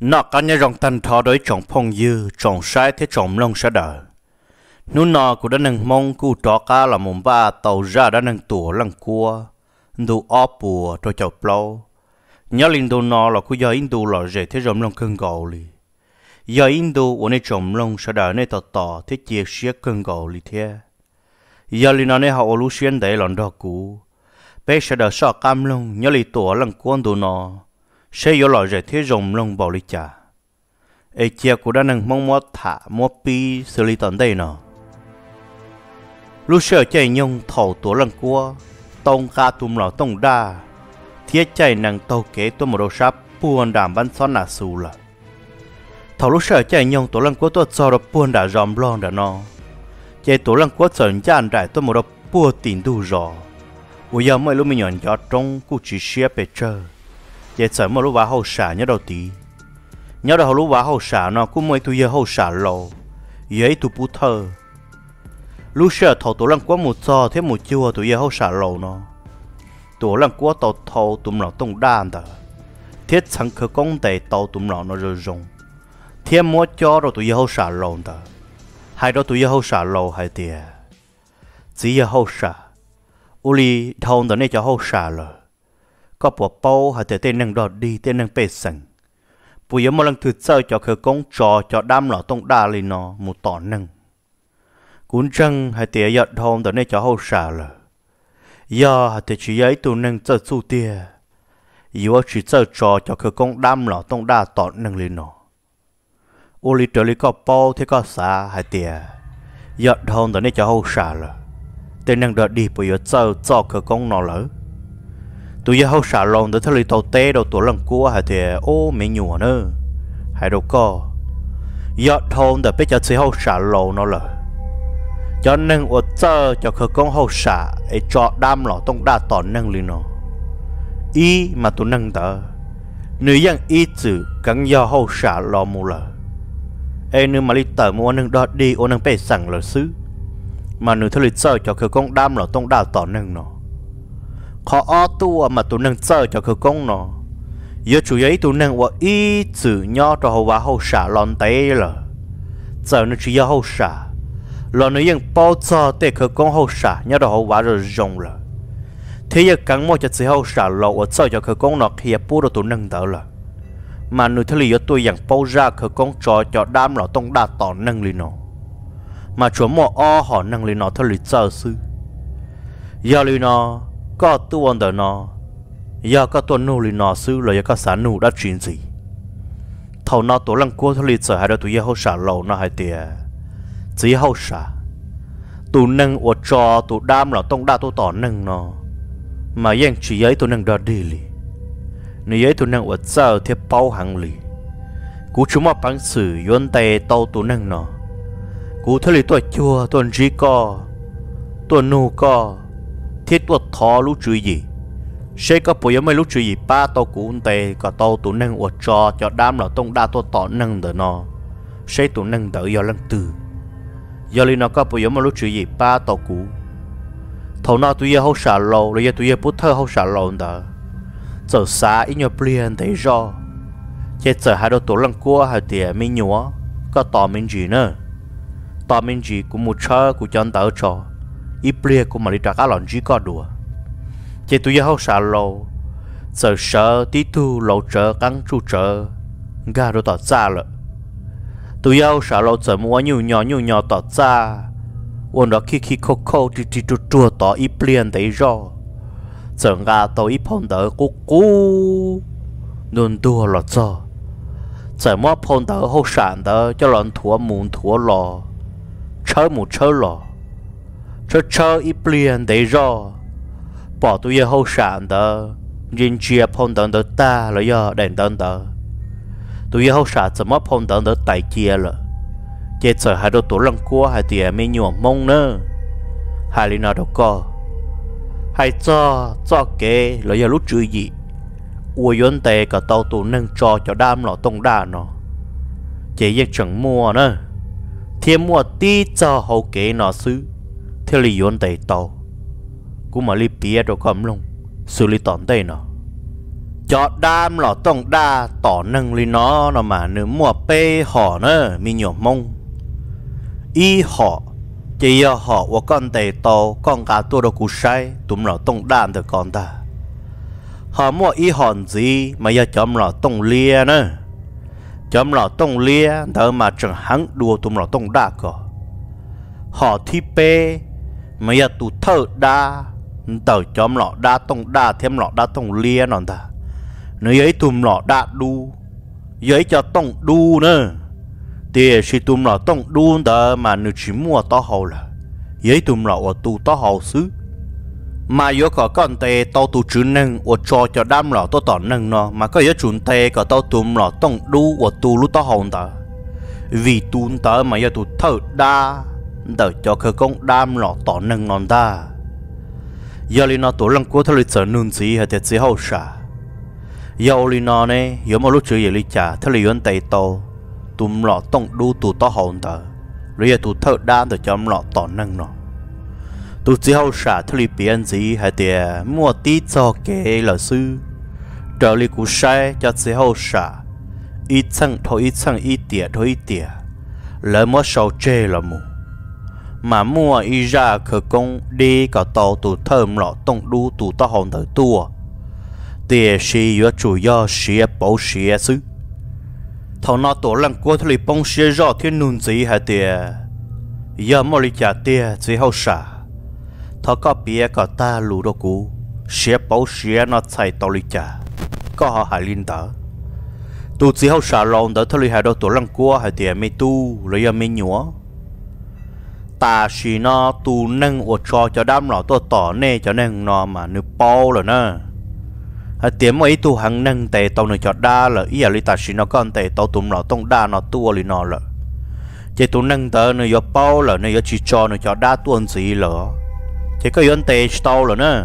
nó có nhớ rong tân thọ đối trồng phong dư trồng sai thế trồng lông sẽ đỡ nú nọ cũng đã nâng mong cụ trọ cá là mồm ba tàu ra đã nâng tủa lăng cua đủ óp bùa cho chậu plau nhớ linh đồ nọ là cụ giờ in đồ là dễ thế trồng lông cơn gạo li giờ in đồ ở nơi trồng lông sẽ đỡ nơi tọt tọt thế chia sẻ cơn gạo li thế giờ linh nó nơi họ lú xuyên đấy lần đó cũ bé sẽ đỡ sợ cam lông nhớ linh tủa lăng cua đồ nọ sẽ có loại dễ thế trồng lông bảo li chả ấy chia cũng đã nâng mong mót thả mót pi xử lý tận đây nọ lúc sợ chạy nhung thầu tổ lần qua tông ca tùm lò tông đa thiết chạy nâng tàu kế tôi một đồ sáp buồn đảm bắn xót nà xù là thầu lúc sợ chạy nhung tổ lần qua tôi cho được buồn đã dòm lon đã nó chạy tổ lần qua sờn chán đại tôi một đồ buồn tìm đủ rõ bây giờ mấy lúc mình nhọn gió trong cụ chỉ xếp bề trơ chạy sờn một lúc vào hậu xả nhớ đầu tí nhớ đầu lúc vào hậu xả nó cũng mấy tụi giờ hậu xả lò giấy tụi bút thơ lúc sợ thầu tổ lăng quá một giờ thế một chiều tụi giờ hậu xả lầu nó tổ lăng quá tàu thầu tụm lọ tông đan đó thiết sáng khởi công để tàu tụm lọ nó rơi rụng thêm mua cho rồi tụi giờ hậu xả lầu đó hai đó tụi giờ hậu xả lầu hai tiền chỉ giờ hậu xả uli thầu đó này cho hậu xả rồi có bộ bao hai tiền tên nâng đọt đi tên nâng bê sừng bây giờ một lần thứ sau cho khởi công cho đam lọ tông đa lên nó một tỏ nâng cuốn trăng hay tiệt giật thôn từ nơi cho hậu xả rồi giờ hay tiệt chỉ giấy tụ nâng cho su tia yếu chỉ cho khởi công đam lọ tông đa tỏ nâng lên nó ô li trở li có bao thế có xa hay tiệt giật thôn từ nơi cho hậu xả rồi tên nâng đợt đi bây giờ cho khởi công nó lỡ tụi giờ hậu xả lon từ thời tàu té đầu tổ lần cua hay tiệt ô mấy nhùa nữa hay đâu có giật thôn từ bây giờ chỉ hậu xả lon nó lỡ cho nên ở chờ cho khởi công hậu xả ấy cho đam lọ tông đa tỏ nâng lên nó ý mà tụi nâng tờ nữ dân ý chữ cắn do hậu xả lọ mù lờ ấy nữ mà đi tờ mua nâng đó đi ô nâng bê sẵn lờ xứ mà nữ thôi chờ cho khởi công đam lọ tông đa tỏ nâng nó khó ó tua mà tụi nâng chờ cho khởi công nó giờ chủ yếu tụi nâng ở ý chữ nhỏ cho hậu và hậu xả lon tế lờ giờ nó chỉ do hậu xả lo nói rằng bao giờ để khởi công hậu xả nhớ đầu hậu quả rồi rong là thế giờ cắn mua cho sự hậu xả lo ở sau cho khởi công nó kia bù được tụi nâng đỡ là mà người thấy là tôi rằng bao ra khởi công cho đam là tông đa tỏ nâng lên nó mà chỗ mò o họ nâng lên nó thấy là chờ sư giờ lên nó có tuôn đỡ nó giờ có tuôn nô lên nó sư là giờ có sản nô đã chuyện gì thầu nó tổ lăng cua thấy là chờ hai đứa tụi hậu xả lo nó hai tiền chỉ hậu xả tụ nâng ở cho tụ đam là tông đa tụ tỏ nâng nó mà yên chỉ ấy tụ nâng đó đi lì nếu ấy tụ nâng ở giờ thì bao hàng lì cú chúng mà bằng sử yến tề tàu tụ nâng nó cú thấy lì tuổi chua tuần chỉ co tuần nu co thiết tuột thò lúc chửi gì sẽ có bồi mấy lúc chửi gì ba tàu cú tề cả tàu tụ nâng ở cho đam là tông đa tụ tỏ nâng đỡ nó sẽ tụ nâng đỡ do lần từ giờ li nó có bây giờ mà lúc chuyện gì ba tàu cũ thầu nào tụi giờ hậu xả lầu rồi giờ tụi giờ bút thơ hậu xả lầu đó giờ xa ít nhiều plien thấy rõ chết giờ hai đứa tổ lăng cua hai tiền mình nhúa có tỏ mình gì nữa tỏ mình gì cũng một chơi cũng chọn tớ cho ít plien cũng mà đi trả cá lòn gì có đùa chết tụi giờ hậu xả lầu giờ sợ tí tu lầu chợ căng chu chợ ga rồi tỏ ra rồi tụi yêu sợ lâu giờ mua nhiều nhỏ tỏ ra ôn đó khi khô thì chua tỏ ít liền đấy rồi giờ ngà tàu ít phong đỡ cú nôn đua lọt cho giờ mua phong đỡ hậu sản đỡ cho lợn thua mùn thua lò chơi một chơi lò chơi ít liền đấy rồi bỏ tụi yêu hậu sản đỡ riêng chia phong đỡ ta là do đèn đỡ tụi hậu xả怎么碰到的代接了，接着还都多人过还点没有梦呢，还里那都个，还做给了要录注意，我原地个到都能做就đam了东đa nó，这也整mua呢，天mua tí cho hậu kế nó xứ，theo lý原地到，cũng mà lý bia đồ cầm luôn，xử lý tận đây nó， cho đam lọ tông đa tỏ nâng li nó mà nếu mua bê họ nữa mi nhỏ mông y họ chỉ họ và con tề to con cá tua đâu cú sai tụm lọ tông đan được con ta họ mua y hòn gì mà giờ chấm lọ tông lia nữa chấm lọ tông lia đỡ mà chẳng hắn đua tụm lọ tông đa cỏ họ thi bê mà giờ tụ thơ đa tờ chấm lọ đa tông đa thêm lọ đa tông lia nọn ta nếu ấy tụm lọ đa đu ấy cho tông đu nữa thì khi tụm lọ tông đu đỡ mà nếu chỉ mua to hậu là ấy tụm lọ ở tụ to hậu xứ mà yếu có con tê tao tụ chữ nâng ở cho đam lọ to tỏ nâng nó mà có yếu chuẩn tê có tao tụm lọ tông đu ở tụ lúc to hậu ta vì tụ ta mà yếu tụ thở đa đỡ cho khởi công đam lọ tỏ nâng non ta giờ li nó tổ lăng cố thay trở nương gì hay thế chỉ hậu xả giờ li nó này yếu một lúc chữ gì li trả thay li yuan tây to tụm lọ tông đu tụ to hậu ta rồi tụ thở đa đỡ cho lọ tỏ nâng nó tụ chỉ hậu xả thay li biến gì hay thế mua tí cho kế là sư trở li cú sai cho chỉ hậu xả ít chăng thôi ít tiệt lỡ mất sầu chê là mù mà mua y ra khởi công đi cả tàu tụ thơm lọ tông đu tụ to hòn tới tua tiền sĩ yếu chủ yếu sĩ bảo sĩ xứ thầu nó tổ lăng qua thì bông sĩ rõ thiên nôn gì hay tiền giờ mua đi trả tiền chỉ hậu xả thầu có bia cả ta lù đâu cũ sĩ bảo sĩ nó chạy tàu đi trả có họ hải linh đó tụ chỉ hậu xả lòng đó thì hai đầu tổ lăng qua hay tiền mấy tu lấy giờ mấy nhúa ta chỉ nó tu nâng ở cho đám lọ tôi tỏ nè cho nên nó mà nữ bao rồi nè tiếng mấy tu hàng nâng tề tàu nữ cho đa là ý là ta chỉ nó con tề tàu tụm lọ tông đa nó tua li nó là chỉ tu nâng tờ nữ cho bao là nữ chỉ cho nữ cho đa tuần gì là chỉ có yon tề tàu rồi nè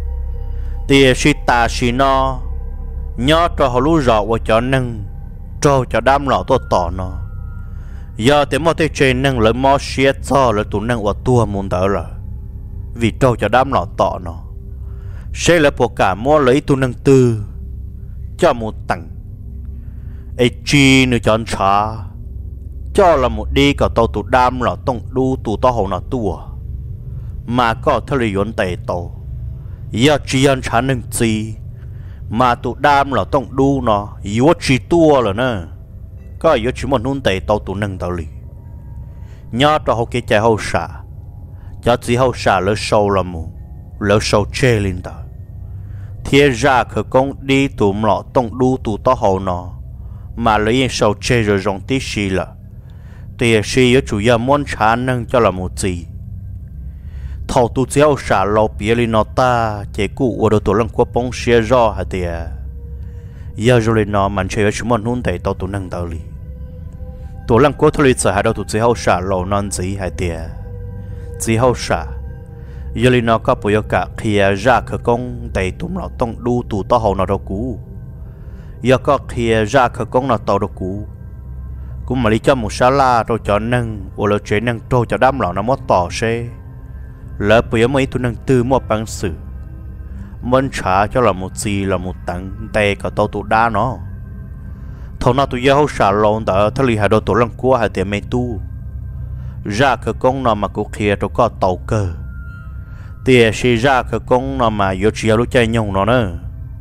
thì chỉ ta chỉ nó nhớ cho họ lú rõ và cho nâng cho đám lọ tôi tỏ nó giờ thì mọi thứ trên nâng lấy mò xé cho lấy tụ nâng ở tua muốn đỡ rồi vì trâu cho đám lọ tọ nó sẽ là bộ cả mua lấy tụ nâng tư cho một tầng ấy chi nữa chọn trả cho là một đi cả tàu tụ đám lọ tông đu tụ to hậu nó tua mà có thời gian tệ tàu giờ chỉ ăn trả nâng gì mà tụ đám lọ tông đu nó yếu chỉ tua rồi nè có yếu chỉ một nôn tệ tàu tụ nâng tàu lì nhớ cho họ kia chạy hậu xả cho chỉ hậu xả lỡ sâu là mù lỡ sâu chê lên tàu thiên ra khởi công đi tụm lọ tông đu tụ to hậu nó mà lấy yên sâu chê rồi rong tí xì là thì xì yếu chủ yếu muốn trả nâng cho là một gì thầu tụ chỉ hậu xả lâu bia lên nó ta chế cụ ở đầu tụ lăng qua bông xia rõ hả thì giờ rồi lên nó mình chơi chúng mình nôn tệ tàu tụ nâng tàu lì tụ lăng qua thôi giờ hai đầu tụ chỉ hậu xả lâu non gì hay thì chỉ hậu xả giờ lên nó có bây giờ cả khi ra khởi công tệ tụm nó tông đu tụ to hậu nó đâu cũ giờ có khi ra khởi công nó tàu đâu cũ cũng mà đi cho một sala rồi cho nâng ở lỡ chế nâng trôi cho đám lọ nó mất tỏ xe lỡ bây giờ mấy tụ nâng tư một bằng sự muốn trả cho là một gì là một tặng tệ cả tàu tụ đa nó thầu nào tụi yêu xả lon đã thay li hai đầu tụ lăng qua hai tiền mấy tu ra cái công nào mà cũng kia cho có tàu cơ tiền xì ra cái công nào mà yêu chỉ lúc chơi nhung nó nữa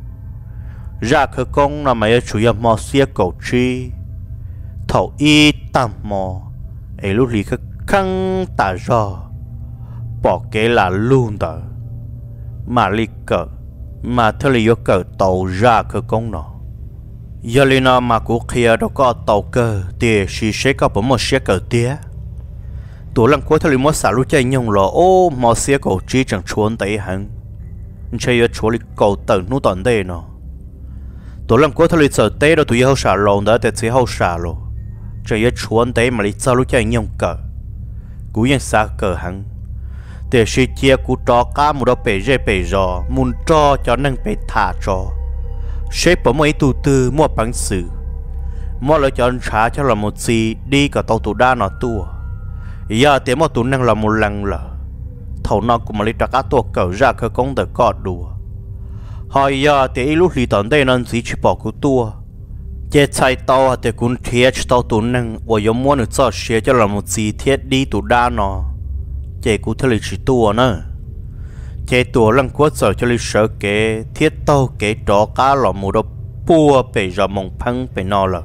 ra cái công nào mà yêu chủ yếu mò xía cầu chi thầu y tam mò ấy lúc li cái khăng tả rõ bỏ cái là luôn đó mà li cờ mà thay li yêu cờ tàu ra cái công nó giờ li nó mà cũng kia đâu có tàu cơ thì chỉ sẽ có một xe cờ tía tụi lăng cuối thay li mất xả lúc chơi nhung lo ô mà xe cầu chi chẳng chuồn tới hắn chơi ở chỗ li cầu tận nút tận đây nó tụi lăng cuối thay li sợ té đâu tụi yêu xả lồng đó thì chỉ hậu xả lo chơi ở chuồn tới mà li sao lúc chơi nhung cờ cú yên xa cờ hắn để sĩ chia cú trò cá một đó bể rò muốn cho nâng bể thả cho sẽ bỏ mấy tụ tư mua bằng sự mua lại cho anh trả cho là một gì đi cả tàu tụ đa nó tua giờ tiền mua tụ nâng là một lần là thầu nó cũng mà lấy trả cá tua cỡ ra khởi công để cọt đùa hỏi giờ thì lúc lì tận đây nên chỉ bỏ của tua chế chạy tàu thì cũng thiệt tàu tụ năng và giống muốn được cho xe cho là một gì thiết đi tụ đa nó chế cũng thấy chỉ tua nữa chế tua lần cuối giờ cho lịch sử kế thiết tàu kế đó cá là một đồ bùa bị ra mong phăng bị nó là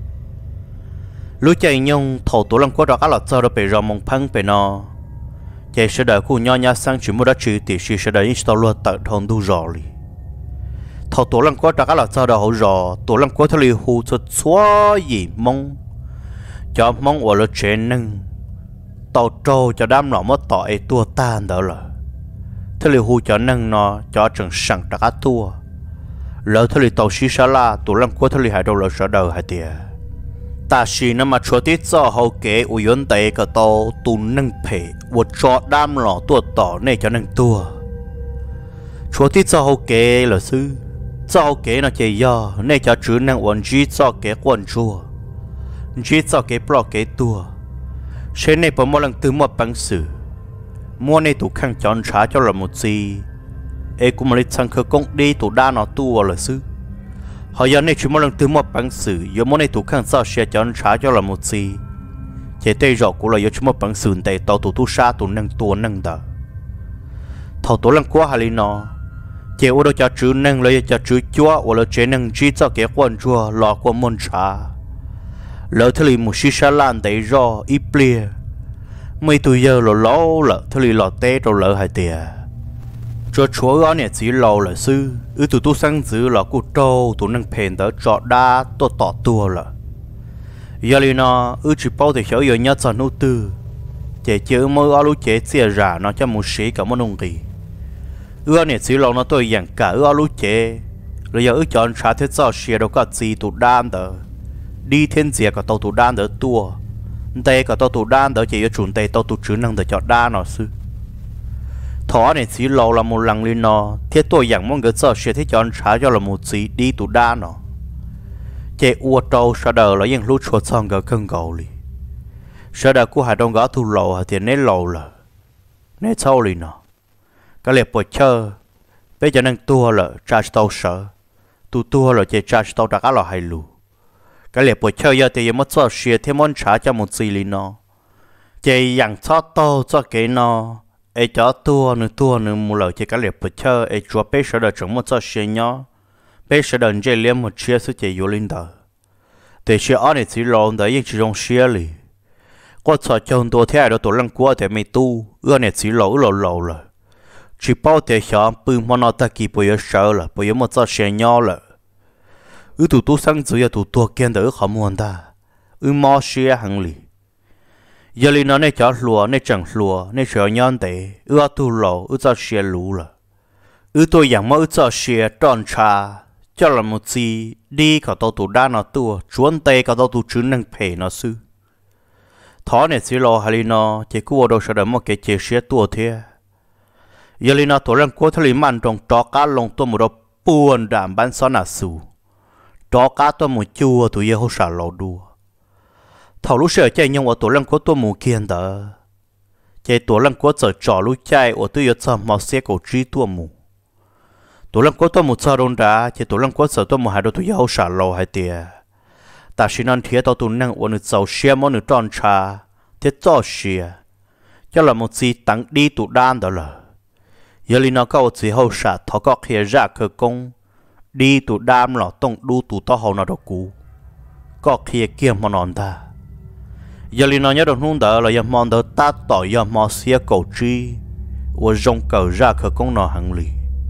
lúc chạy nhung thầu tua lần cuối đó cá là cho nó bị ra mong phăng bị nó chế sẽ đợi cô nhỏ sang chỉ một đã chỉ thì sẽ đợi ít tàu luôn tại thôn du rồi thầu tổ lăng quá đã là sao đâu rồi tổ lăng quá thay hù cho xóa gì mong cho mong ở là trên nâng tàu trâu cho đám nó mất tỏi tua tan đó là thay hù cho nâng nó cho chẳng sẵn đã cá tua lỡ thay tàu xí xa la tổ lăng quá thay hai đâu là sợ đầu hai tiệt ta xí nó mà cho tiết cho hậu kế u yến tây cái tàu tu nâng phê một cho đám nó tua tỏ này cho nâng tua cho tiết cho hậu kế là sư cho kế nó chỉ do nên cho chú năng uốn chỉ cho kế quần chua chỉ cho kế bỏ kế tua thế này mỗi lần từ một bằng sự mua này tụ khăn chọn trả cho là một gì ấy cũng mà lấy sang khởi công đi tụ đa nó tua là sư họ giờ này chỉ mỗi lần từ một bằng sự giờ mua này tụ khăn sao sẽ chọn trả cho là một gì chỉ tây rõ cũng là giờ chỉ một bằng sự tại tàu tụ tu sa tụ năng tua năng đó thầu tụ lần qua hay nó chế ô đô cho chú nâng lấy cho chú chúa ô lô chế nâng chỉ cho cái quan chúa lọ của môn trà lỡ thế li một xí xa lan đấy do ít bia mấy tuổi giờ lọ lỗ lợ thế li lọ té rồi lỡ hai tiệt cho chúa đó nè chỉ lầu là sư tụi tu sang giữ lọ cụ trâu tụi nâng phèn đó trọ đa to tỏ tua lợ giờ li nó chỉ bao thì hiểu giờ nhớ cho nô tư chế chữ mơ ở lúc chế chia ra nó cho một sĩ cả một nông gì này chỉ lâu nó tôi dặn cả lúc chế rồi giờ chọn trả thế sao xe đâu có gì tụ đan đó đi thiên diệt cả tàu tụ đan đó tua đây cả tàu tụ đan đó chỉ có chuẩn đây tàu tụ chữ năng để chọn đan nó sư thọ này chỉ lâu là một lần lên nó thế tôi dặn mong cái sao xe thế chọn trả cho là một gì đi tụ đan nó chế ua trâu sau đó là những lúc chuột xong cái cơn gầu li sau đó cô hải đông gõ thu lầu thì nấy lầu là nấy sau li nó cái liệp bồi chơi bây giờ năng tua là trả tàu sợ tu tua là chỉ trả tàu đã là hay lù cái liệp bồi chơi giờ thì mất cho xe thêm món trả cho một gì liền nó chỉ dặn cho tàu cho cái nó ấy cho tua nữa mua lời chỉ cái liệp bồi chơi ấy chúa bây giờ chúng mất cho xe nhỏ bây giờ đừng chỉ liệp một chiếc số chỉ vô linh đời để xe ở này chỉ lộn đấy chỉ trong xe li có cho chồng tua thế đó tổ lăng qua thì mày tu này chỉ lỗ rồi chỉ bao tiền xóa bưng mà nó ta kịp bây giờ sợ là bây giờ một giờ xe nhỏ là tụi tu sang dưới tụi tua kiên đỡ khó muốn ta mò xe hàng lì giờ lì nó này cho lúa này chẳng lúa này sợ nhon tệ tu lỗ cho xe lú là tôi dạng mà cho xe tròn trà cho là một gì đi cả tụi đa nó tua chuẩn tệ cả tụi chữ năng phê nó sư thọ này xí lô hay nó chỉ cua đâu sợ đỡ một cái chiếc xe tua thế giờ li nó tổ lăng cố thলি man trong trò cá lồng tôi một đôi buồn đảm ban son à sù trò cá tôi một chua tụi yêu xả lò đua thầu lúc sợ chạy nhung ở tổ lăng cố tôi một kiên đó chạy tổ lăng cố giờ trò lúc chạy ở tôi yêu cho màu xe cổ trí tôi mù tổ lăng cố tôi một sao đông đá chạy tổ lăng cố giờ tôi một hai đôi tụi yêu xả lò hai tiề ta xin ăn thiệt tụi năng ở nơi giàu xe món nơi tròn trà thiệt cho xe cho là một gì tăng đi tụi đan đó là giờ li nó có chỉ hậu sát thọ có khía ra cơ công đi tụ đam lọ tông đu tụ to hậu nó đâu cú có khía kia mà non ta giờ li nó nhớ được hung đỡ là giờ mòn đỡ ta tỏ giờ mò xía cầu chi và rong cầu ra cơ công nó hàng lì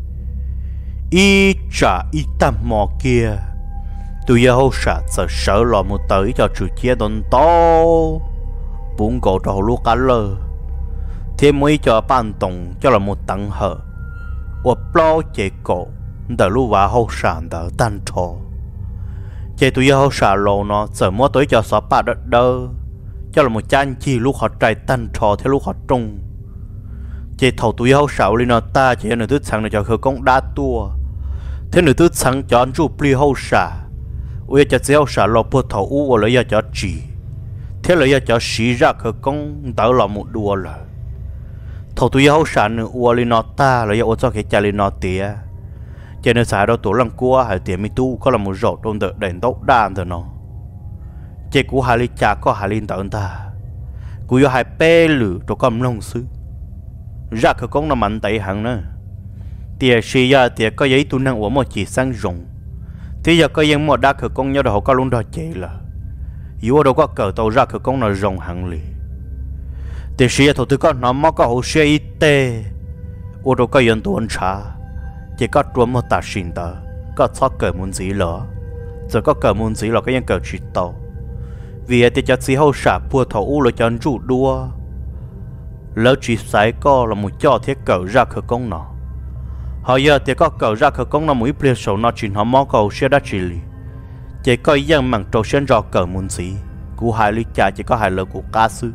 y trả y tam mò kia tụ giờ hậu sát sợ lọ một tới cho chủ chia đòn to bún cổ đầu lúc cá lơ thêm mấy cho ban tổng cho là một tầng hở và bao chế cổ đỡ lưu vào hậu sản đỡ tan trò chế tụi hậu sản lô nó giờ mua tới cho xóa bạc đất đơ cho là một chan chi lúc họ trai tan trò theo lúc họ trung chế thầu tụi hậu sản lên nó ta chế nửa thứ sáng để cho khởi công đa tua thế nửa thứ sáng cho anh chụp li hậu sản ui cho chế hậu sản lô bột thầu u lấy cho chỉ thế lấy cho xí ra khởi công đỡ là một đùa là thầu tụi hậu sản nữa uo li nó ta là yêu cho cái cha li nó tía cho nên xài đó tổ lăng cua hay tiền mi tu có là một rổ trong đợt đèn tóc đan thôi nó chế cú hai ly trà có hai ly tận ta cú yo hai pe lử cho cầm lông sư ra khởi công nó mạnh tay hàng nữa tiệt xì ya tiệt có giấy tu năng của một chỉ sang rồng thì giờ có những một đa khởi công nhau đó có luôn đó chế là yếu đâu có cờ tàu ra khởi công nó rồng hàng lì tiệt xì ya thầu tư có nó mất có hồ sơ y tế ô đâu có yên tuần trả chỉ có trốn một tạt xin đó có thoát cờ muốn gì lỡ giờ có cờ muốn gì là cái những cờ chỉ tàu vì thì cho xí hậu xả bùa thầu u là cho rủ đua lỡ chỉ sai có là một cho thiết cờ ra khởi công nó họ giờ thì có cờ ra khởi công nó mũi bia sầu nó chỉ họ mò cầu xe đã chỉ lì chỉ có dân mảng trâu sen rò cờ muốn gì cú hai lý cha chỉ có hai lỡ của cá sư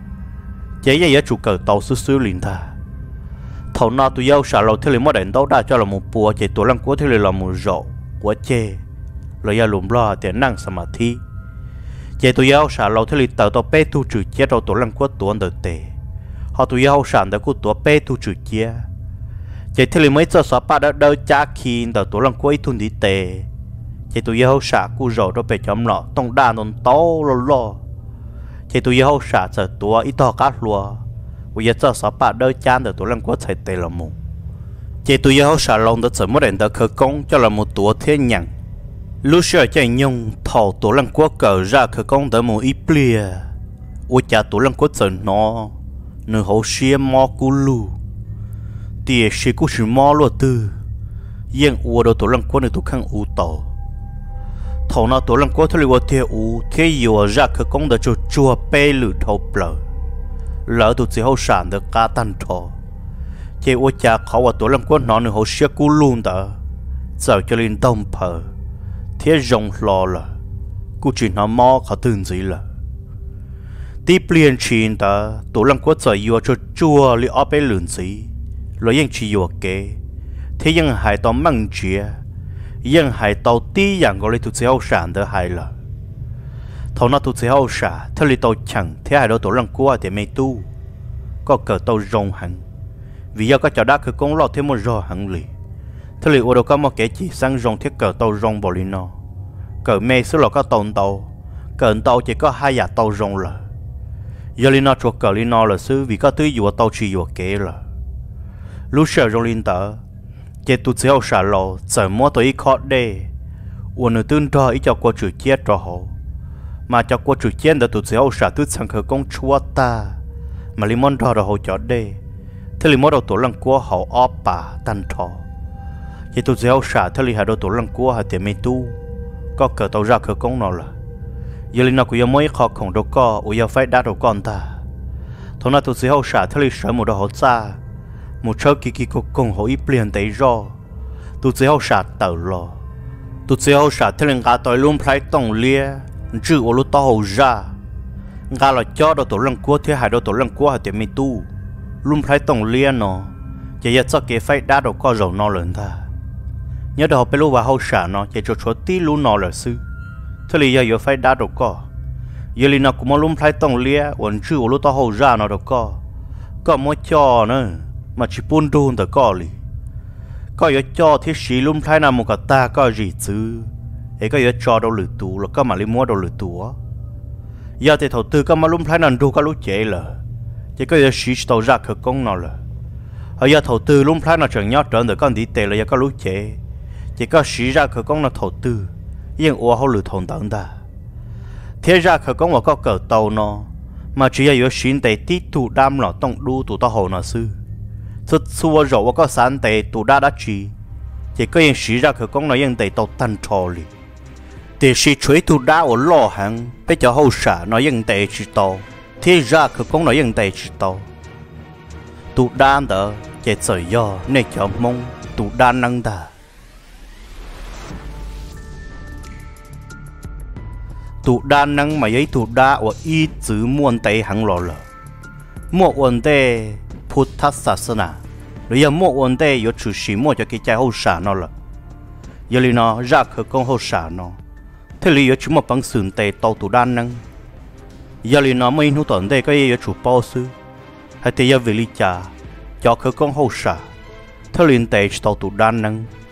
chỉ giờ chủ cờ tàu sư sư liền thà thầu nó tụi yêu xả lầu thì mới đánh đấu đã cho là một bùa chỉ tụi lăng của thì là một rổ của chê rồi giờ lùm lo tiền năng samadhi chỉ tụi yêu xả lầu thì tàu tàu bé tu trừ chia đầu tụi lăng của tụi đời tệ họ tụi yêu sản đã của tụi bé tu trừ chia chỉ thì mấy giờ xóa ba đã đỡ cha khi đầu tụi lăng của ít thun đi tệ chỉ tụi yêu xả của rổ đó bé chấm lọ tông đa tông tàu lo chỉ tụi yêu xả giờ tụi ít to cá lúa bây giờ cho sáu bạn đôi chan được tụi lăng quất chạy tê là mù chỉ tụi yêu xả lông được sớm mới đến được khởi công cho là một tụi thiên nhằng lúc xưa chạy nhung thầu tụi lăng quất cờ ra khởi công tới một ít bia ôi cha tụi lăng quất giờ nó nửa hậu xia mò cú lu tiệt xia cú xì mò luôn tư yên ua đâu tụi lăng quất này tụi khang u tàu thầu nó tụi lăng quất thôi là thiệt u thiệt yêu ra khởi công được cho chua bê lử thầu bờ lỡ tụi chỉ hậu sản được cá tan thọ chỉ ôi cha khó vào tuổi làm quân nó nữa hậu xia cú luôn đó giờ cho lên đông phở thế rồng lo là cú chỉ nó mò khóตื่gì là tí liền chín đó tuổi làm quân giờ yêu cho chua li ở bên lươn gì rồiยังchỉ yêu kế thếยังhại tao măng chiaยังhại tao tíอย่างก็เลยtụi chỉ hậu sản được hại là thầu nó tụt hậu xả thế li tàu chẳng thế hai đôi tổ lăng cua thì mày tu có cờ tàu rồng hẳn vì do có cho đáคือcông lọt thêm một rò hẳn lì thế li ô đâu có một cái chỉ sang rồng thiết cờ tàu rồng bỏ li nó cờ mày xứ lọ có cờ tàu chỉ có hai giả tàu rồng là giờ li nó chuột cờ li nó là xứ vì có tứ dùa tàu chỉ dùa kế là lúc sợ rồng linh tờ chỉ tụt hậu xả lò giờ mua tôi ít khó đê uốn nửa tương cho ít cho qua chữ chết cho họ mà cho qua chữ chiến đã tụt xéo xả tụt sang khởi công chúa ta mà limon đỏ rồi họ chọn đây thế limon đầu tổ lăng cua họ óp bà tan thọ chỉ tụt xéo xả thế li hai đầu tổ lăng cua hai tiền mê tu có cờ tàu ra khởi công nó là giờ linh nào cũng mới khó khổng đâu có ủi phải đá đầu con ta thằng nào tụt xéo xả thế li sợ một đầu họ xa một chỗ kỳ cục cùng họ ít liền tới do tụt xéo xả tàu lo tụt xéo xả thế li ngã tội luôn phải tổng lia chứ ô lô tàu ra ngã là cho đồ tổ lăng cua thế hai đồ tổ lăng cua hai tiền mi tu luôn phải tổng liên nó chỉ giờ cho cái phải đá đồ co dầu nó lớn ta nhớ đồไปรู้ว่าเขาxả nó chỉ cho số tí luôn nó là sư thế là giờ phải đá đồ co giờ li nó cũng mà luôn phải tổng liên vẫn chứ ô lô tàu ra nó đồ co mới cho nữa mà chỉ buôn đôn đồ co li có giờ cho thế sĩ luôn phải làm một cái ta có gì chứ ấy có giờ cho đâu lử tù là có mà đi mua đâu lử tù á giờ thì thầu tư có mà luôn phải nằm đâu có lúc chế là chỉ có giờ xí tàu ra khởi công nào là ở giờ thầu tư luôn phải nó chẳng nhớ trở được con đi tệ là giờ có lúc chế chỉ có xí ra khởi công là thầu tư nhưng ủa họ lử thòng tận ta thế ra khởi công mà có cờ tàu nó mà chỉ là giờ xí tệ tí tụ đam là tông đu tụ tao hồ nó sư xuất xua rồi có sản tệ tụ đa chỉ có những xí ra khởi công là những tệ tàu tan trò li thì sĩ chuối tu đá ở lò hàng bây giờ hậu xả nó yên tệ chỉ tàu thì ra khởi công nó yên tệ chỉ tàu tu đá đó chỉ sợi do nên cho mong tu đá năng ta tu đá năng mà ấy tu đá ở ý chữ muôn tệ hàng lò lờ mua vấn đề Phật sát sanh rồi giờ mua vấn đề có chủ sĩ mua cho cái trái hậu xả nó là giờ li nó ra khởi công hậu xả nó thế li có chúng một bằng sườn tề tàu tụ đan năng giờ li nó mới nuôi tận đây có gì chủ bao sư hay thì giờ về li trà cho khởi công hậu xả thế li tề tàu tụ đan năng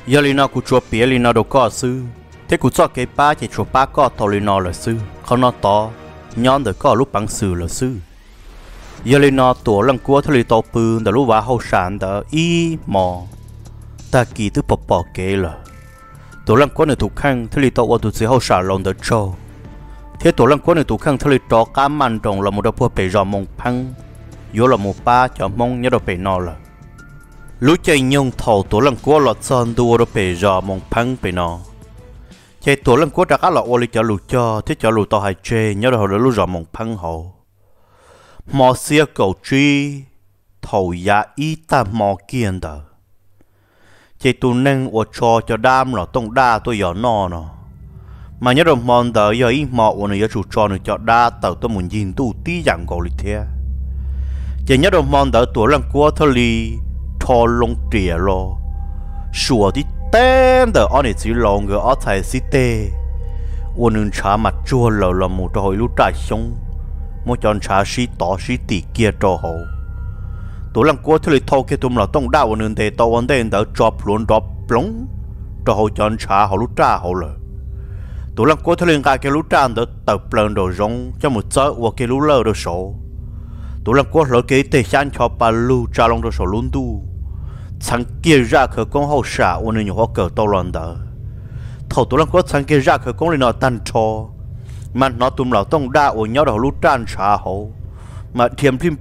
giờ li nó cũng chua bia li nó đâu có sư thế cũng cho cái ba chỉ chua ba có tàu li nó là sư không nó to nhon được có lúc bằng sư là sư giờ li nó tổ lần cuối thôi li tàu bự đã lúc vào hậu sản đã y mò ta kỳ từ bỏ kế là tổ lần cuối này thuộc khang thôi li tàu ở tụi hậu sản lòng đã trâu thế tổ lần cuối này thuộc khang thôi li trò cá mặn trồng là một đôi bò bể giò mông phăng vô là một ba cho mông nhớ đôi bể nó là lúc chạy nhung thầu tổ lần cuối lọt son đua đôi bể giò mông phăng bể nó chạy tổ lần cuối đã cá là ô li cho lù cho thế cho lù tàu hai chê nhớ đôi lù giò mông phăng hậu mò xia cầu truy thầu giá y ta mò kiên đờ chạy tụ nâng ô cho đam là tông đa tôi gió no nó mà nhớ đồng mòn đờ giờ y mò ô này giờ chủ cho này cho đa tàu tôi muốn nhìn tụ tí dạng cầu lịch thế chỉ nhớ đồng mòn đờ tuổi lần qua thôi li thò lông trìa lo sủa đi tên đờ anh ấy chỉ lòng người ở thái sĩ tê ô nương trả mặt chua lờ là một hồi lúc trái sông một chọn trả sĩ tỏ sĩ tỷ kia cho họ tuổi lần qua thôi li thâu cái tụm là tông đa ô nương tê tàu vấn đề đờ drop luôn drop plong cho họ chọn trả họ lúc trả họ lờ tụi lần cuối thôi lên cái lũ tràn đó tập lần đồ rong cho một giờ hoặc cái lũ lơ đồ sổ tụi lần cuối lỡ cái tê san cho bà lũ trả lòng đồ sổ luôn tu thằng kia ra khởi công hậu xả ôn nên họ cờ tàu lần đó thầu tụi lần cuối thằng kia ra khởi công lên nó tan cho mà nó tụm lão tông đa ôn nhau đồ lũ tràn xả hậu mà thiềm phim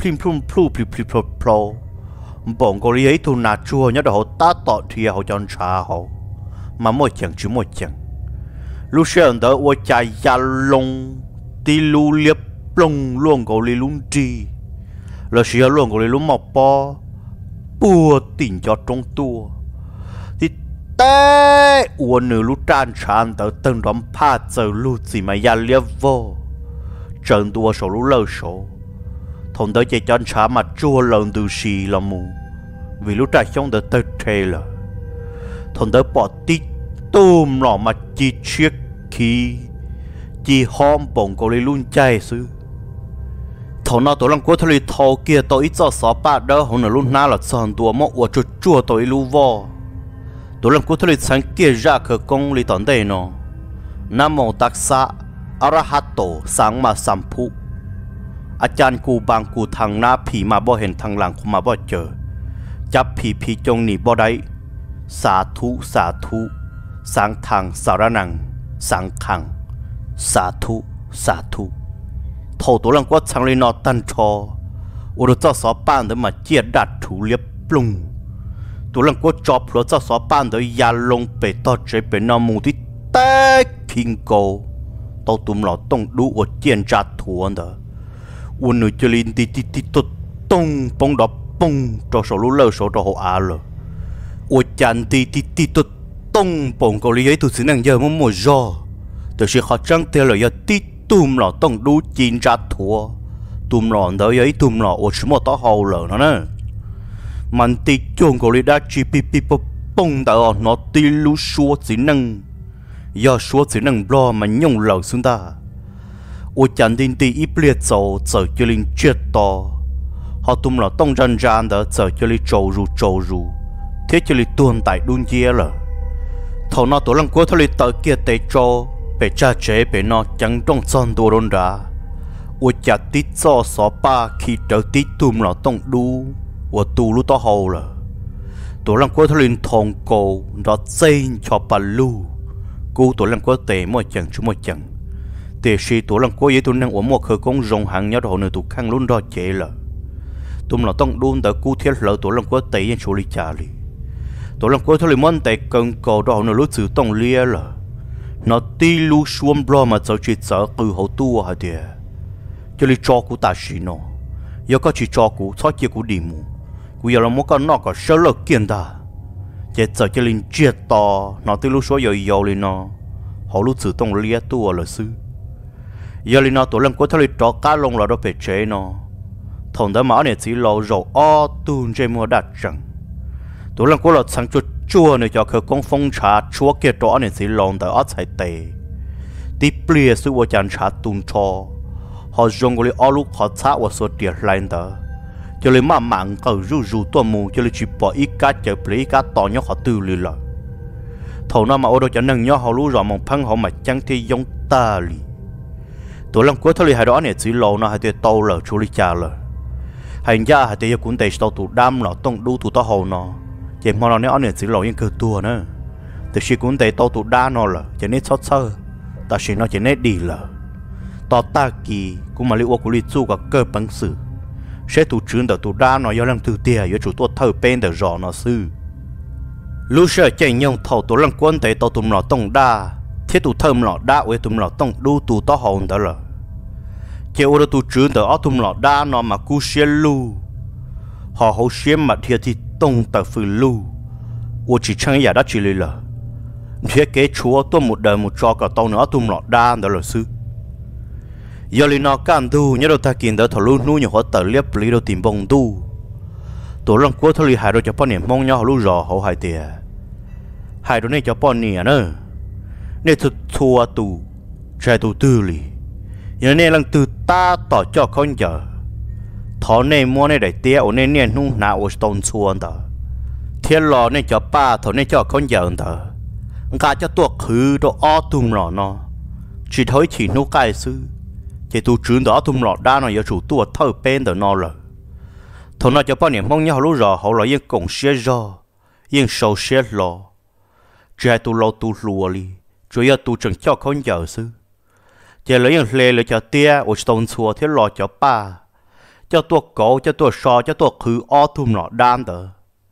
plu bọn cô ấy tụi nát chua nhau đồ ta tọt thì họ chọn xả hậu mà mỗi chẳng chứ mỗi chẳng lúc sáng đó tôi chạy ra lông đi lưu liệp lông luôn có lý lung chi là xíu luôn có lý lung mọc po bùa tỉnh cho trong tua thì té uốn nửa lúc tràn tràn tới từng đám pha giờ lúc gì mà ra liệp vô trận tua số lúc lơ số thằng đó chạy chân trả mà chua lần từ xì là mù vì lúc trải xong đó tới thế là thằng đó bỏ tít tôm lọ mà chỉ chiếc khi chỉ hôm bồng có lấy luôn chay xứ thầu nào tổ lần cuối thôi thầu kia tôi ít cho sáu ba đó hôm nào luôn na là sờn tua mọ của chuột chua tôi lưu vo tổ lần cuối thôi sáng kia ra khởi công li tận đây nó nam mô tác sa arahato sáng mà sampu Achan cụ bang cụ thằng na phì màบ่เห็น thằng làng màบ่เจอ จับผีจงหนีบ่ได้ สาธุสังทังสารนังสังขังสาธุโถตัวหลังก็ชังเลยนอตันชออุดเจ้าสอป้านเดิมาเจียดดัดถูเลียบปรุงตัวหลังก็จอบหัวเจ้าสอป้านเดิยาลงไปต่อใจเป็นนอมูที่แตกคิงโกตัวตุ่มหล่อต้องดูอดเจียนจัดถั่วเด้ออุนหนุ่ยจลินตีตุตงปงดอกปงตัวโซลูเลอร์โซตัวหัวอาเลยอดจันตีตุtông bổng cầu lý ấy tụi xin năng giờ muốn mua giò, từ khi họ trăng tiền là giờ tí tùm lọ tông đu chín ra thua, tùm lọ đó ấy tùm lọ ở chỗ một tao hậu lợ nó nè, mình tí chôn cầu lý đã chỉ pi bông đó nó tí lú xua xin năng, giờ xua xin năng lo mà nhung lợ xuống ta, ở chân tin tí ít liệt dầu giờ cho linh chết to, họ tùm lọ tông răn đó giờ cho linh trâu ru, thế cho linh tuôn tại đun kia lợ. Thầu nó tổ lăng cuối thôi tới kia tây cho bị cha chế bị nó chẳng trong son đồ đôn ra, ủa chả tít cho xó ba khi trở tít tùm là tông đu, ủa tù lúc to hầu là, tổ lăng cuối thôi thòng cổ nó dây cho bà lu, cú tổ lăng cuối tệ mỗi chẳng, tệ si tổ lăng cuối vậy tụi năng ủa một khởi công rồng hàng nhau đồ nửa tụ khang luôn đó chế là, tùm là tông đun đã cú thiết lỡ tổ lăng cuối tệ yên chỗ li trả li. Tổ lần cuối thôi món tay cần cầu đó nó lúc xử tông lia là nó ti lu xuông blo mà cho chuyện sợ từ hậu tua hả địa cho li cho cụ ta xí nó giờ có chỉ cho cụ cho chia cụ đi mù cụ giờ là muốn con nó có sơ lược kiên ta chỉ sợ cho linh chết to nó ti lu số giờ li nó hậu lúc xử tông lia tua là sư giờ li nó tổ lần cuối thôi cho cá lông là đó phải chế nó thằng đó mà này chỉ lâu rồi o tuôn trên mua đặt chẳng tụi lần cuối là sáng chua này cho khởi công phong trà chúa kia đó này sẽ lòng tới ở tại tề tiếp bia sự vô chán trà tung cho họ dùng cái ở lúc họ xả vào số tiền lại đó cho nên mà mạng cầu ru tua mù cho nên chỉ bỏ ít cá chờ bể cá to nhóc họ tư lì lợi thầu nó mà ô đồ cho nâng nhau họ lú rõ mong phăng họ mà chẳng thì giống ta lì tụi lần cuối thôi lì hai đó này chỉ lâu nó hai tụi tàu lờ chú lì cha lờ hành gia hai tụi cũng tây tàu tụi đam nó tông đu tụi tao hầu nó chỉ mà nó này anh này chỉ lâu những cơ tua nữa từ khi cũng tây tàu tụi đa nó lờ chỉ nên sót sơ ta chỉ nó chỉ nên đi lờ tao ta kỳ cũng mà lì ô cũng lì chu cả cơ bằng sự sẽ tụi trưởng đầu tụi đa nó do lần từ tiền do chủ tụi thợ bên để rõ nó sư lúc sợ chạy nhau thầu tụi lần quân tây tàu tụi nó tông đa thiết tụi thơm nó đa với tụi nó tông đu tụi tao hầu đó lờ chỉ ở tụi trưởng đầu ở tụi nó đa nó mà cú xe lu họ hậu xe mà thiệt thì tông tờ phừ lu我只撑一下去了，这给chúa tôi một đời một trò cả tàu nữa tôi lọt đa đó là sư. Giờ li nó can tu nhớ đâu ta kiến đó thầu luôn nuôi nhiều họ tự liếp lý đâu tìm bông tu. Tổ lần cuối thầu li hai đôi cho bọn niệm mong nhau họ lúc rò họ hai tiền. Hai đôi này cho bọn niệm nữa, nên thực thua tu, trái tu tư li. Giờ này lần từ ta tỏ cho con giờ, thọ này mua này đại tia ở nên nung nào ở stone xuân đó. Thiên lò nên cho ba thầu nên cho con giờ đó, cả cho tuột khứ đồ o tum lò nó, chỉ thấy chỉ nấu cay sư, chỉ tu trưởng đó tum lò đa nó giờ chủ tuột thâu bên đó nó rồi, thầu nó cho bao nhiêu mong nhau lúc rồi họ là yên cổng xe do, yên sầu xe lò, chỉ hai tu lò tu lùa li, chủ yếu tu chẳng cho con giờ sư, chỉ lấy yên lê lấy cho tia ở stone xua thiên lò cho ba, cho tuột cổ cho tuột sò cho tuột khứ o tum lò đan đó.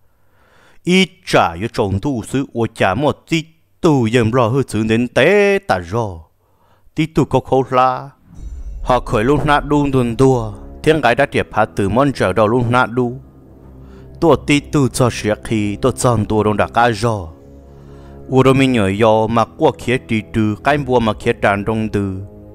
Ít trả yếu trồng tu sư ở trả một tí tu dần rõ hơi xử đến tế ta rõ tí tu có khổ la họ khởi lúc nát đun đun đua thiên gái đã triệt phá từ món trở đầu lúc nát đu tua tí tu cho sẽ khi tôi chọn tua đông đặc cá rõ u đồ mình nhớ yo mà qua khía trì trừ cái bùa mà khía tràn trong từ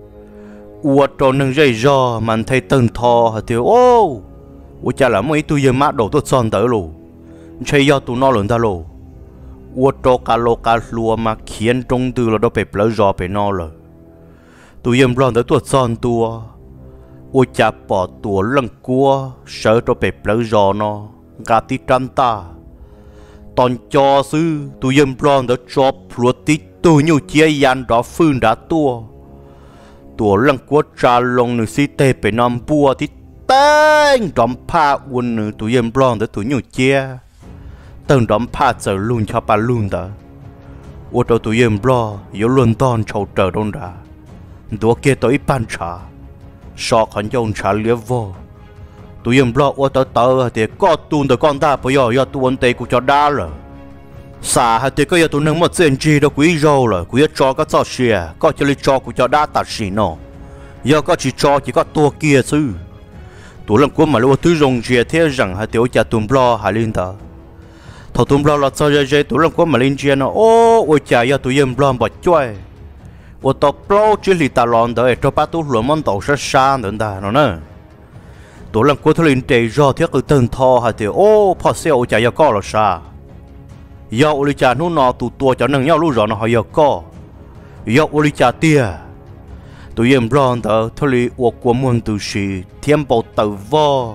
u trò nâng dây rõ mà thấy từng thò thì ô u chả là mấy tu dần mát đầu tôi chọn tới luôn chơi do tụi nó lớn ta lô, uất cho cá lô cá lúa mà khiến trong từ là đó phải lấy giò phải nó rồi, tụi em lo tới tụi son tua, uất chả bỏ tụi lăng cua, sợ cho phải lấy giò nó, gà tí trăn ta, toàn cho sư tụi em lo tới cho phuột tí tụi nhiều chia yan đó phun đã tua, tụi lăng cua trà lông nữ sĩ tê phải nằm bùa tí tên đom pha uốn nữ tụi em lo tới tụi nhiều chia từng đom pha giờ luôn cho bà luôn đó, ô tô tụi em lo yếu luôn toàn trâu trời đông đã, tụi kia tới ban trà, sọ khẩn dòng trà liếc vô, tụi em lo ô tô tớ thì có tuôn từ con ta bây giờ tuôn tây của cho đá rồi, xả hay thì có giờ tụi nâng một chuyện gì đó quý râu rồi, quý cho có cho xìa, có cho lý cho của cho đá tạt xì nó, giờ có chỉ cho chỉ có tua kia chứ, tụi lần cuối mà lúc thứ rồng xìa thế rằng hay tiểu cha tụi lo hay lên đó. Thầu tụi lo là sao vậy tụi lần qua mà lên chia nó ô ôi chả ya tụi em lo bật chơi ô tao pro chỉ lì ta lon đấy cho ba tụi luôn món tàu sát xa nữa ta nó nè tụi lần qua tụi lên chạy do thiết cứ từng thò hay thì ô phật xe ô chả ya có là sao ya ô lì chả nó nọ tụi tua cho nâng nhau lúc rồi nó hay ya có ya ô lì chả tia tụi em lo đó tụi lì ô của muôn tụi sĩ thêm bộ tàu vo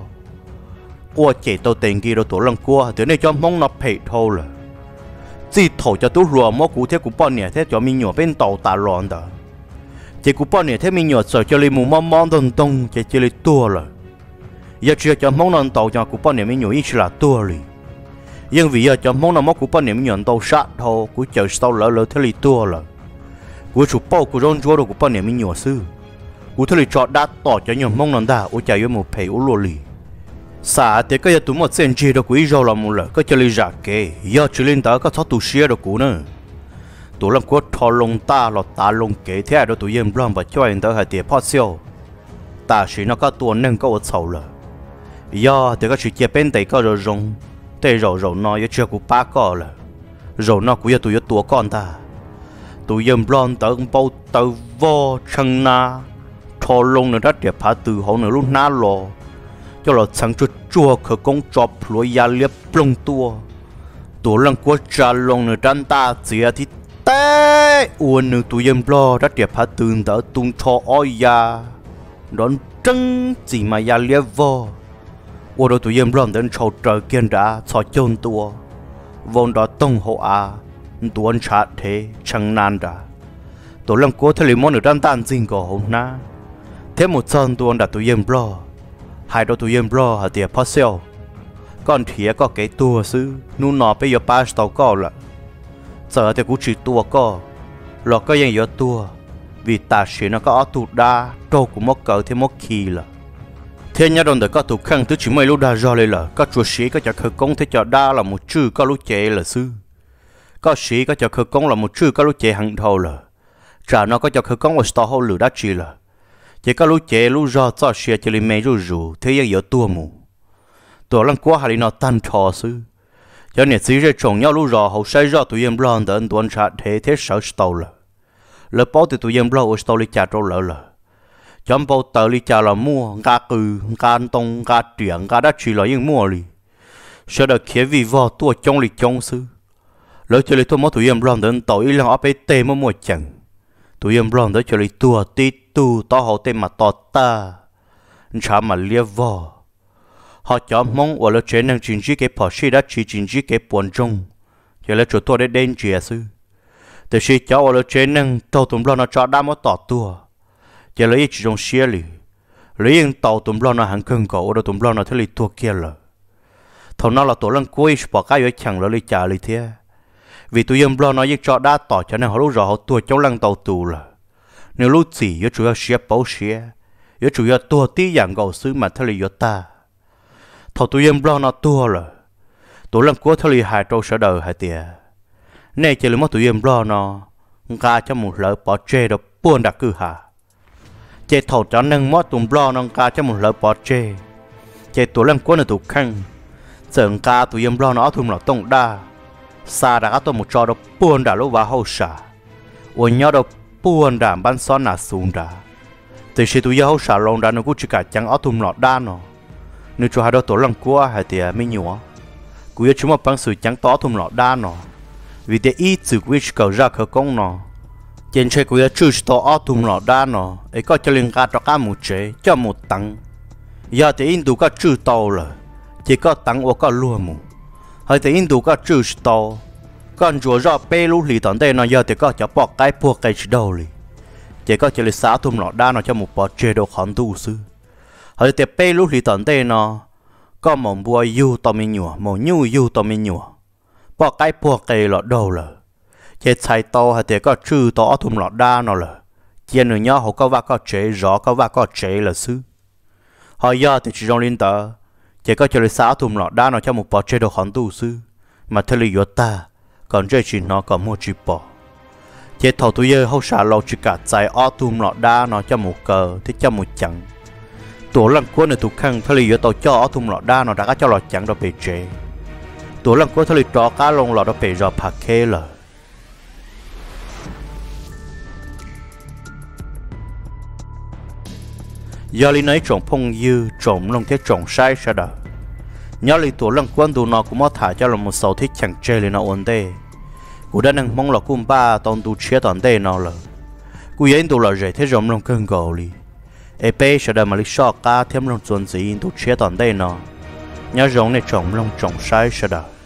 ô chỉ tao tiền kia đâu tụi lần qua từ này cho mong nó phải thôi là chỉ thổi cho tụi rùa mó cụ thế của bọn nhẹ thế cho mình nhỏ bên tàu ta loạn đó chỉ của bọn nhẹ thế mình nhỏ sợ cho lấy mù mong mong đông đông chỉ lấy tua rồi giờ chưa cho mong non tàu cho của bọn nhẹ mình nhỏ ít là tua rồi nhưng vì giờ cho mong nó mó của bọn nhẹ mình nhỏ tàu sát thôi của chờ sau lỡ thế lấy tua rồi của chủ bao của rong chúa đâu của bọn nhẹ mình nhỏ sư của thế lấy cho đắt tỏ cho nhỏ mong non ta ô chạy với một phải ô lô lì xả thì cái tụi một sen chi đó quý rồi là một lần cái chơi lý giả kê giờ chỉ lên đó có thoát tụi xe đó cũ nữa tụi làm quất thò lông ta lọt ta lông kế thế đó tụi em làm và cho anh đó hay tiệp phát siêu ta chỉ nó có tuần nên có ở sầu rồi giờ thì có chỉ chia bên tay có rồi rong tay rồi nó giờ chưa của ba có rồi rồi nó cũng giờ tụi tua con ta tụi em làm tới bao tàu vo chân na thò lông nữa đã tiệp phá từ họ nữa lúc ná lò cho là sáng cho chua khởi công chọc lối ya liếp plong tua lần qua trà lông nữa trăn ta chỉ thì té uốn nữa tụi em lo đã đẹp phá tường đỡ tung cho oi ya đón trăng chỉ mà ya liếp vô uốn tụi em lo đến trâu trời kiên đã cho chôn tua vốn đó tông hộ à tuôn chát thế chẳng nan đã tổ lăng cố thay món được đan tan dinh cổ hôm na thế một chân tuôn đã tụi em bro hai đôi tụi em bro hả tiệt pastel con thía có cái tua sư nu nọ bây giờ ba tàu có là giờ thì cũng chỉ tua có lọ cóยัง有 tua vì ta chỉ nó có tụt đa trâu cũng mất cỡ thêm mất kỳ là thế nhá đồn để có tụt khăn thứ chỉ mấy lúc đa do lên là có chúa sĩ có cho khởi công thế cho đa là một chữ có lúc chế là sư có sĩ có cho khởi công là một chữ có lúc chế hàng đầu là trả nó có cho khởi công là tàu hậu lửa đá chỉ là chỉ có lúc chế lúc do cho sĩ chỉ lấy mấy rủ thếยัง有 tua mù tổ lăng quá hay nó tan trò sư cho nên chỉ riêng trồng nhau lúc rõ hậu sai rõ tụi em lo đến tuần trả thế sợ tàu là lỡ bao từ tụi em lo ở tàu đi trả trâu lỡ là chấm bao tờ đi trả là mua gà cừ gà tông gà chuyển gà đã chỉ là những mua đi sau đó khi vì vợ tua trong lịch trong sư lỡ cho lấy tôi mất tụi em lo đến tàu ý là ở bên tây mà mua chẳng tụi em lo đến cho lấy tua tí tu to hậu tây mà to ta chả mà lia vợ họ chọn mong ở lớp trên năng chính trị cái bỏ sĩ đã chỉ chính trị cái buồn trung giờ là chỗ tôi để đến chia sư từ khi cháu ở lớp trên năng tàu tụm lo nó cho đam ở tọt tua giờ lấy chỉ trong xe lì lấy những tàu tụm lo nó hàng cân cổ rồi tụm lo nó thấy lì tua kia là thằng nó là tổ lăng cuối bỏ cái ở chẳng lấy trả lì thế vì tụi em lo nó những cho đa tọt cho nên họ lúc rõ họ tua trong lăng tàu tù là nếu lúc gì ở chủ yếu xe bảo xe ở chủ yếu tua tí dạng gầu sư mà thấy lì ta thầu tụi em lo nó tua rồi tụi lăng cố thay hại trâu sợ đời hại tiệt nay chỉ là mất tụi em lo nó ca cho một lỡ bỏ chê được buồn đặc cư hà chê thầu cho nâng mất tụi lo nó ca cho một lỡ bỏ chê tụi lăng cố là tụi khăn giờ ca tụi em lo nó thùng lọ tông đa xa đã có một trò được buồn đã lúc vào hậu xả ôi nhau được buồn đã ban son là xuống đã từ khi tụi hậu xả lòng đã nó cũng chỉ cả chẳng ở thùng lọ đa nó nếu cho hai đứa tổ lăng qua hay thì mới nhớ, cú yêu chúng mà bằng sự chẳng tỏ thùng lọ đa nó, vì để ý từ cú cầu ra khởi công nó, trên chơi cú yêu chưa tỏ thùng lọ đa nó, ấy có cho liên quan cho cả một chế cho một tăng, giờ thì Indo có chưa tàu rồi, chỉ có tăng hoặc có lúa mù, hay thì Indo có chưa tàu, còn chúa ra bê lú lì tận đây nó giờ thì có cho bỏ cái buộc cái đầu lì, chỉ có cho lấy xả thùng lọ đa nó cho một bỏ chế độ khoản tu sư. Hồi tiệp bê lúc thì tận đây nó có một bùa yêu tao mình nhua một nhu yêu tao mình nhua bỏ cái buộc cái lọ đầu là chế chạy tao hay tiệp có chữ tao thùng lọ đa nó là chế nữa nhá họ có va có chế rõ có va có chế là sư họ giờ thì chỉ trong liên tờ chế có cho lấy xã thùng lọ đa nó cho một bỏ chế đồ khoản tu sư mà thế là ta còn chế chỉ nó còn mua chỉ bỏ chế thầu tôi giờ hậu xả lâu chỉ cả chạy thùng lọ đa nó cho một cờ thì cho một chẳng tổ lăng quân này tụt khăn thay vì tàu cho thùng lọ đa nó đã cho lọ chẳng đó bị chế tổ lăng quân thay vì cho cá lông lọ đó bị rò phạt kê là giờ li nấy trồng phong dư trồng lông thế trồng sai sao đó nhớ li tổ lăng quân tụi nó cũng mất thả cho là một số thích chẳng chơi li nó ổn đề cũng đã nâng mong là cung ba tông tụt chia toàn đề nó là cũng yên tụi là dễ thế rộng lông cơn gầu li ê bê sẽ đợi mà lý so ca thêm lông chuẩn gì tụt chia toàn đây nó nhớ giống này trồng lông trồng sai sẽ đợi